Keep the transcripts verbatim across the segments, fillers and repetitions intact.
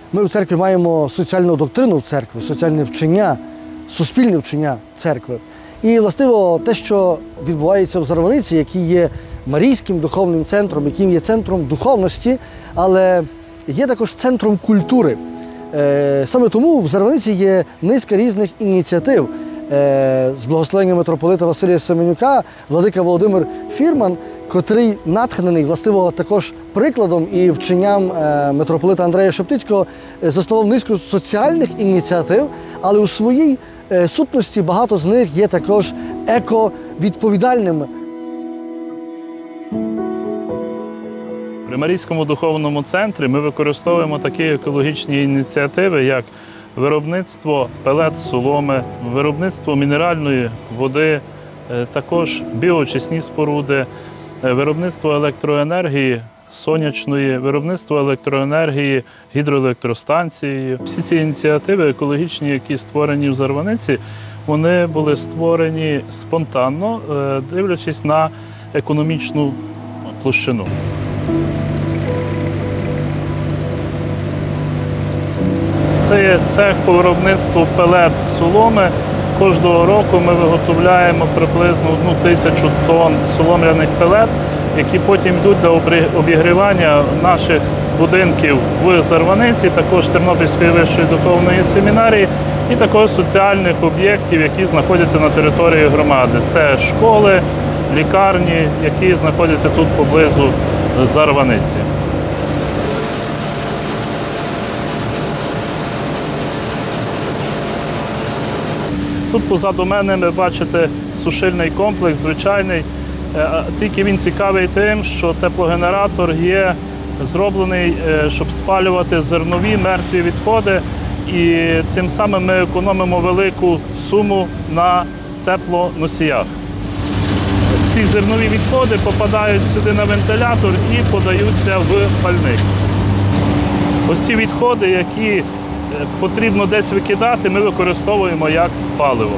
Ми в церкві маємо соціальну доктрину церкви, соціальне вчення, суспільне вчення церкви. І, властиво, те, що відбувається в Зарваниці, який є Марійським духовним центром, яким є центром духовності, але є також центром культури. Саме тому в Зарваниці є низка різних ініціатив. З благословення митрополита Василія Семенюка владика Володимир Фірман, котрий натхнений, властиво, також прикладом і вченням митрополита Андрея Шептицького, заснував низку соціальних ініціатив, але у своїй сутності багато з них є також еко-відповідальними. При Марійському духовному центрі ми використовуємо такі екологічні ініціативи, як виробництво пелет з соломи, виробництво мінеральної води, також біоочисні споруди, виробництво електроенергії сонячної, виробництво електроенергії гідроелектростанції. Всі ці ініціативи екологічні, які створені в Зарваниці, вони були створені спонтанно, дивлячись на економічну площину. Це є цех по виробництву пелет з соломи. Кожного року ми виготовляємо приблизно одну тисячу тонн солом'яних пелет, які потім йдуть для обігрівання наших будинків в Зарваниці, також Тернопільської вищої духовної семінарії і також соціальних об'єктів, які знаходяться на території громади. Це школи, лікарні, які знаходяться тут поблизу Зарваниці. Тут позаду мене ви бачите сушильний комплекс, звичайний, тільки він цікавий тим, що теплогенератор є зроблений, щоб спалювати зернові мертві відходи, і цим самим ми економимо велику суму на теплоносіях. Ці зернові відходи попадають сюди на вентилятор і подаються в пальник. Ось ці відходи, які потрібно десь викидати, ми використовуємо як паливо.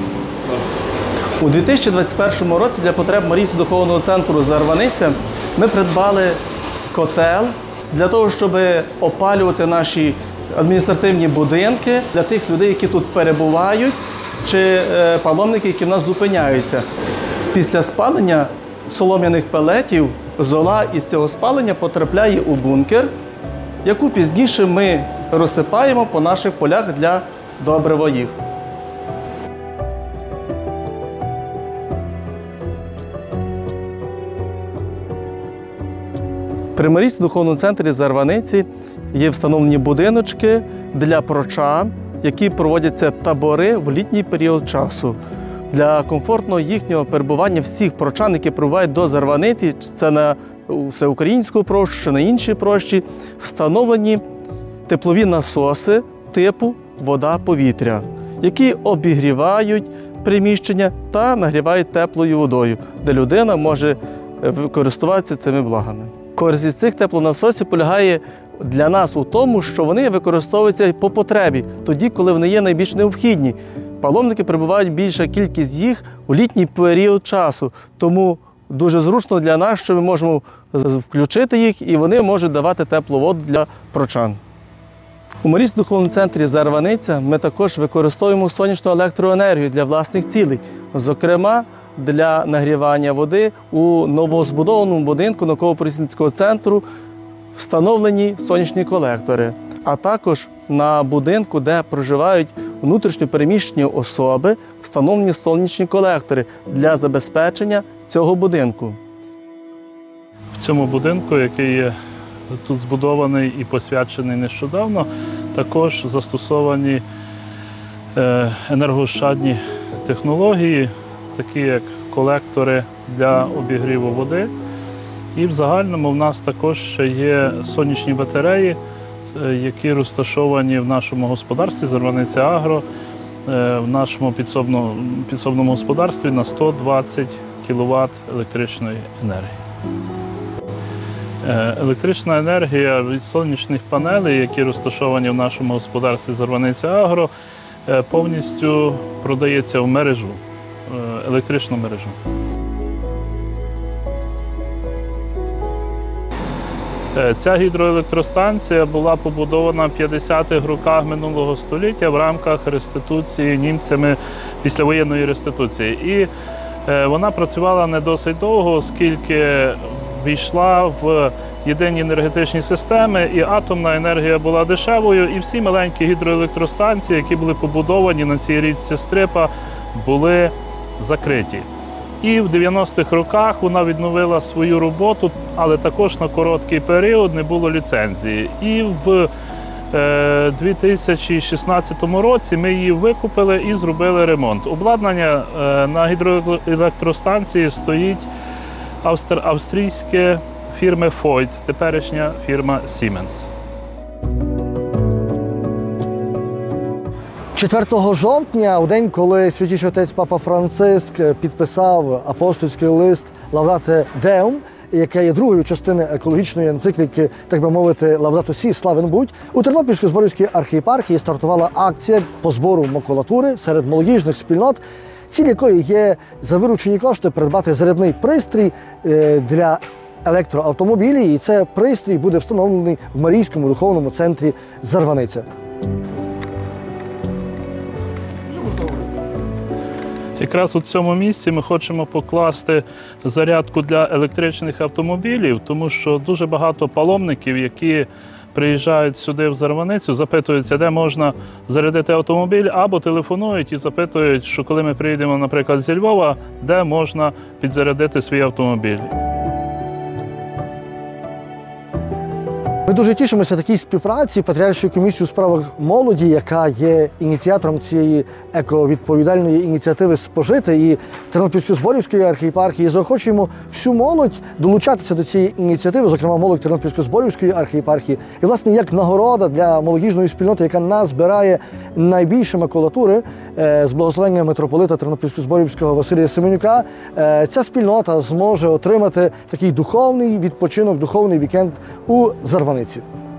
У дві тисячі двадцять першому році для потреб Марійського духовного центру Зарваниця ми придбали котел для того, щоб опалювати наші адміністративні будинки для тих людей, які тут перебувають, чи паломники, які в нас зупиняються. Після спалення солом'яних пелетів зола із цього спалення потрапляє у бункер, яку пізніше ми розсипаємо по наших полях для добрива їх. При Марійському духовному центрі Зарваниці є встановлені будиночки для прочан, які проводяться табори в літній період часу. Для комфортного їхнього перебування всіх прочан, які прибувають до Зарваниці, це на Всеукраїнську прощу, чи на інші прощі, встановлені теплові насоси типу вода-повітря, які обігрівають приміщення та нагрівають теплою водою, де людина може користуватися цими благами. Користь із цих теплонасосів полягає для нас у тому, що вони використовуються по потребі, тоді, коли вони є найбільш необхідні. Паломники прибувають більша кількість їх у літній період часу, тому дуже зручно для нас, що ми можемо включити їх і вони можуть давати теплу воду для прочан. У Марійському духовному центрі Зарваниця ми також використовуємо сонячну електроенергію для власних цілей, зокрема для нагрівання води у новозбудованому будинку науково-просвітницького центру встановлені сонячні колектори, а також на будинку, де проживають внутрішньо переміщені особи, встановлені сонячні колектори для забезпечення цього будинку. В цьому будинку, який є тут збудований і посвячений нещодавно, також застосовані енергоощадні технології, такі як колектори для обігріву води. І в загальному в нас також ще є сонячні батареї, які розташовані в нашому господарстві Зарваниця Агро, в нашому підсобному, підсобному господарстві на сто двадцять кіловат електричної енергії. Електрична енергія від сонячних панелей, які розташовані в нашому господарстві Зарваниця Агро, повністю продається в мережу, електричну мережу. Ця гідроелектростанція була побудована в п'ятдесятих роках минулого століття в рамках реституції німцями, післявоєнної реституції. І вона працювала не досить довго, оскільки війшла в єдині енергетичні системи, і атомна енергія була дешевою, і всі маленькі гідроелектростанції, які були побудовані на цій річці Стрипа, були закриті. І в дев'яностих роках вона відновила свою роботу, але також на короткий період, не було ліцензії. І в дві тисячі шістнадцятому році ми її викупили і зробили ремонт. Обладнання на гідроелектростанції стоїть австрійське фірми Voith, теперішня фірма Siemens. четвертого жовтня, у день, коли святіший отець Папа Франциск підписав апостольський лист Laudate Deum, яка є другою частиною екологічної енцикліки, так би мовити, Laudato Si, славен будь, у Тернопільсько-Зборівській архієпархії стартувала акція по збору макулатури серед молодіжних спільнот, ціль якої є за виручені кошти придбати зарядний пристрій для електроавтомобілів, і це пристрій буде встановлений в Марійському духовному центрі Зарваниця. Якраз у цьому місці ми хочемо покласти зарядку для електричних автомобілів, тому що дуже багато паломників, які приїжджають сюди в Зарваницю, запитуються, де можна зарядити автомобіль, або телефонують і запитують, що коли ми приїдемо, наприклад, зі Львова, де можна підзарядити свій автомобіль. Ми дуже тішимося такій співпраці Патріаршої комісії у справах молоді, яка є ініціатором цієї ековідповідальної ініціативи «Спожити», і Тернопільсько-Зборівської архієпархії. Заохочуємо всю молодь долучатися до цієї ініціативи, зокрема молодь Тернопільсько-Зборівської архієпархії. І, власне, як нагорода для молодіжної спільноти, яка назбирає найбільше макулатури з благословення митрополита Тернопільсько-Зборівського Василія Семенюка, ця спільнота зможе отримати такий духовний відпочинок, духовний вікенд у Зарваниці.